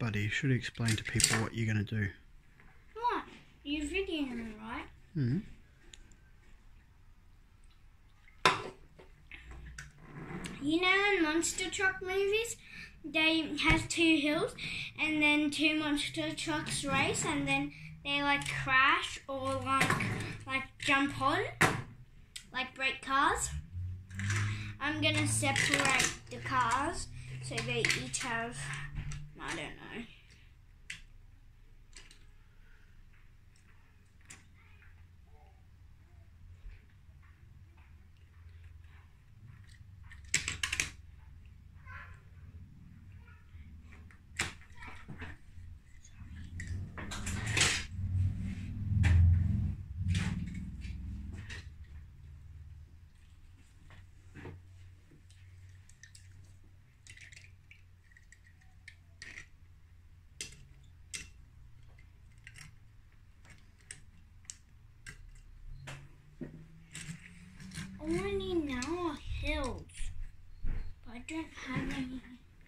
buddy. You should explain to people what you're going to do. What? You're videoing, right? Hmm. You know in monster truck movies, they have two hills and then two monster trucks race and then they like crash or like jump on, like break cars. I'm gonna separate the cars so they each have, I don't know. All I need now are hills, but I don't have any.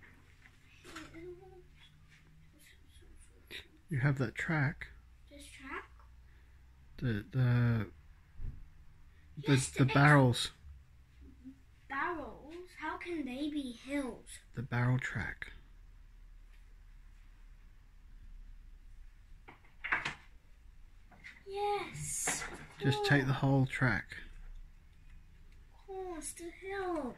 You have that track. This track? The Yes, barrels. Barrels? How can they be hills? The barrel track. Yes. Just take the whole track. Of course, the hill.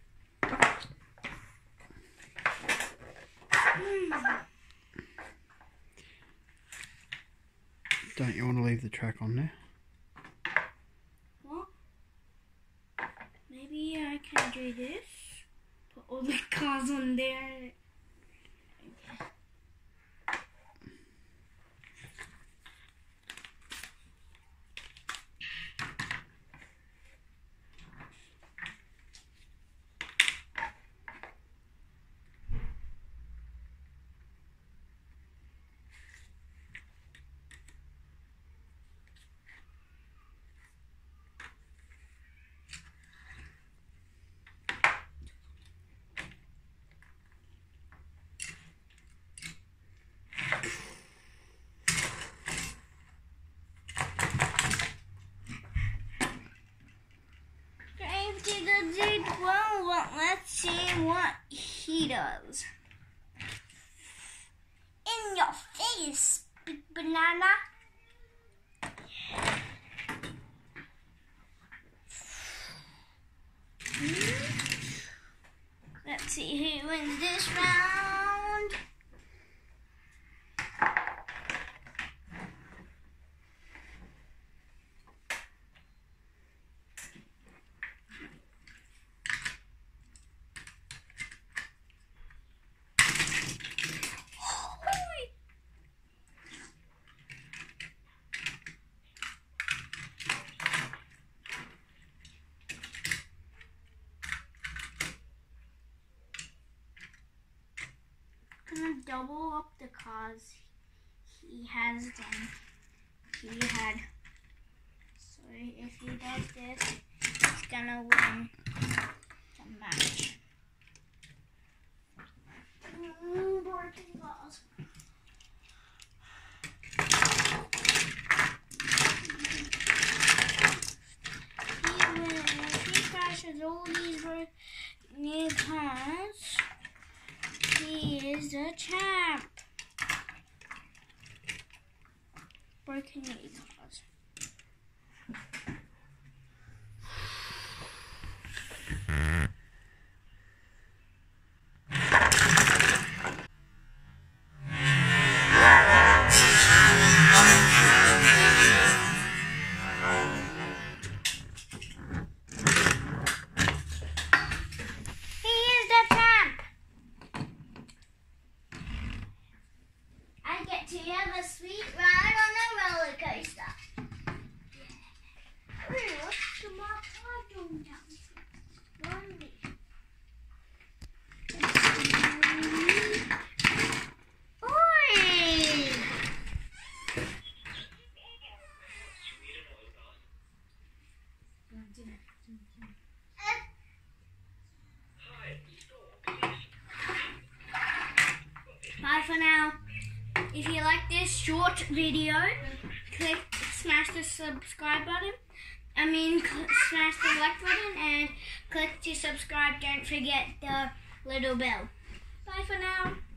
Don't you want to leave the track on there? What? Maybe I can do this. Put all the cars on there. Well, let's see what he does. In your face, big banana. Let's see who wins this round. Gonna double up the cars he has done. He had. So if he does this, he's gonna win the match. Broken cars. He wins. If he crashes all these new cars, he is the champ. Broken knee cars. To have a sweet ride on a roller coaster. for now. If you like this short video, smash the subscribe button. Smash the like button and click to subscribe. Don't forget the little bell. Bye for now.